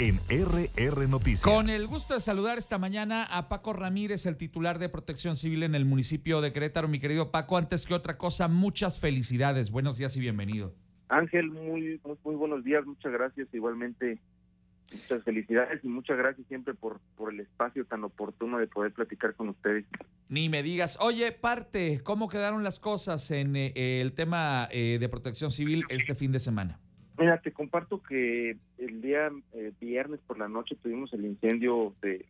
en RR Noticias. Con el gusto de saludar esta mañana a Paco Ramírez, el titular de Protección Civil en el municipio de Querétaro. Mi querido Paco, antes que otra cosa, muchas felicidades. Buenos días y bienvenido. Ángel, muy buenos días, muchas gracias. Igualmente, muchas felicidades y muchas gracias siempre por el espacio tan oportuno de poder platicar con ustedes. Ni me digas. Oye, ¿cómo quedaron las cosas en el tema de Protección Civil este fin de semana? Mira, te comparto que el día viernes por la noche tuvimos el incendio de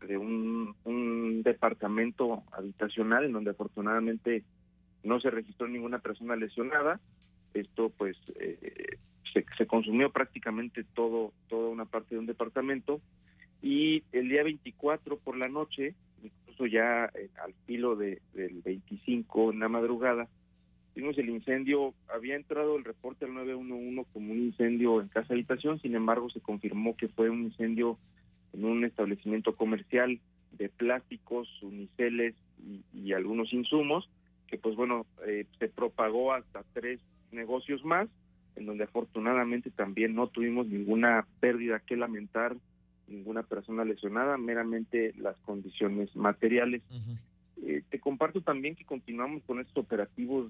un departamento habitacional en donde afortunadamente no se registró ninguna persona lesionada. Esto pues se consumió prácticamente toda una parte de un departamento, y el día 24 por la noche, incluso ya al filo del 25 en la madrugada, vimos el incendio. Había entrado el reporte al 911 como un incendio en casa habitación, sin embargo se confirmó que fue un incendio en un establecimiento comercial de plásticos, uniceles y algunos insumos, que pues bueno, se propagó hasta 3 negocios más, en donde afortunadamente también no tuvimos ninguna pérdida que lamentar, ninguna persona lesionada, meramente las condiciones materiales. Uh-huh. Te comparto también que continuamos con estos operativos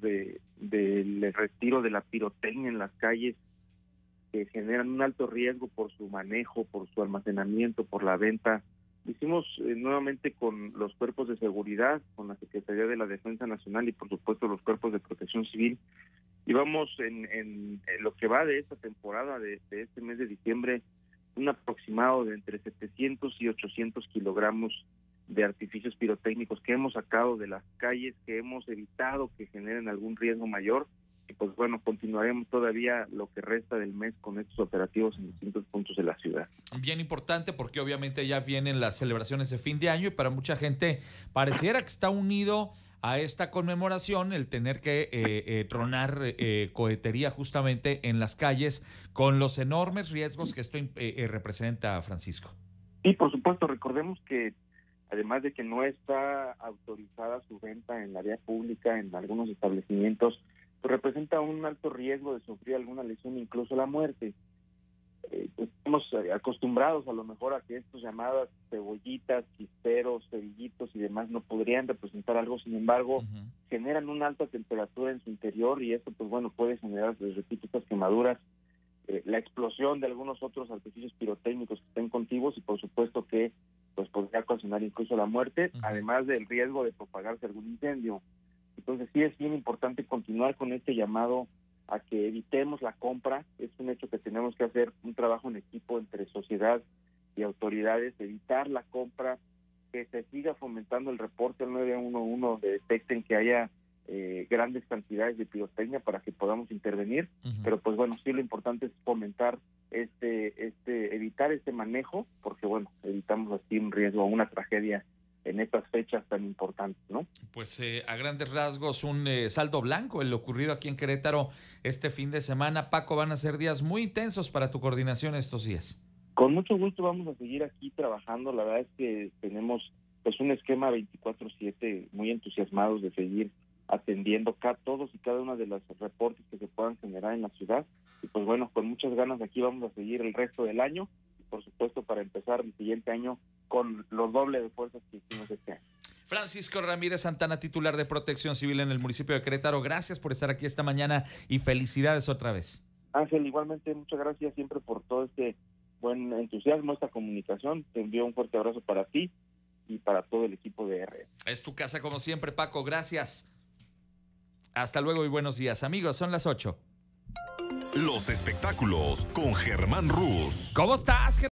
del retiro de la pirotecnia en las calles, que generan un alto riesgo por su manejo, por su almacenamiento, por la venta. Hicimos nuevamente con los cuerpos de seguridad, con la Secretaría de la Defensa Nacional y por supuesto los cuerpos de Protección Civil. Y vamos en lo que va de esta temporada, de este mes de diciembre, un aproximado de entre 700 y 800 kilogramos de artificios pirotécnicos que hemos sacado de las calles, que hemos evitado que generen algún riesgo mayor. Y pues bueno, continuaremos todavía lo que resta del mes con estos operativos en distintos puntos de la ciudad. Bien importante, porque obviamente ya vienen las celebraciones de fin de año y para mucha gente pareciera que está unido a esta conmemoración el tener que tronar cohetería justamente en las calles, con los enormes riesgos que esto representa, Francisco. Y por supuesto, recordemos que además de que no está autorizada su venta en la vía pública en algunos establecimientos, pues representa un alto riesgo de sufrir alguna lesión, incluso la muerte. Estamos acostumbrados a lo mejor a que estas llamadas cebollitas, chisperos, cerillitos y demás no podrían representar algo, sin embargo, uh-huh, generan una alta temperatura en su interior y esto pues bueno puede generar, les repito, estas quemaduras, la explosión de algunos otros artificios pirotécnicos que estén contiguos y por supuesto que pues podría ocasionar incluso la muerte, uh-huh, además del riesgo de propagarse algún incendio. Entonces sí es bien importante continuar con este llamado a que evitemos la compra. Es un hecho que tenemos que hacer un trabajo en equipo entre sociedad y autoridades, evitar la compra, que se siga fomentando el reporte al 911 donde detecten que haya grandes cantidades de pirotecnia para que podamos intervenir, uh-huh, pero pues bueno, sí lo importante es fomentar evitar este manejo, porque bueno, evitamos así un riesgo o una tragedia en estas fechas tan importantes, ¿no? Pues a grandes rasgos un saldo blanco en lo ocurrido aquí en Querétaro este fin de semana. Paco, van a ser días muy intensos para tu coordinación estos días. Con mucho gusto vamos a seguir aquí trabajando. La verdad es que tenemos pues un esquema 24/7 muy entusiasmados de seguir atendiendo todos y cada uno de los reportes que se puedan generar en la ciudad. Y pues bueno, con muchas ganas aquí vamos a seguir el resto del año. Y por supuesto para empezar el siguiente año con lo doble de fuerzas que hicimos este año. Francisco Ramírez Santana, titular de Protección Civil en el municipio de Querétaro, gracias por estar aquí esta mañana y felicidades otra vez. Ángel, igualmente muchas gracias siempre por todo este buen entusiasmo, esta comunicación. Te envío un fuerte abrazo para ti y para todo el equipo de RR. Es tu casa como siempre, Paco, gracias. Hasta luego y buenos días. Amigos, son las 8. Los espectáculos con Germán Ruz. ¿Cómo estás, Germán?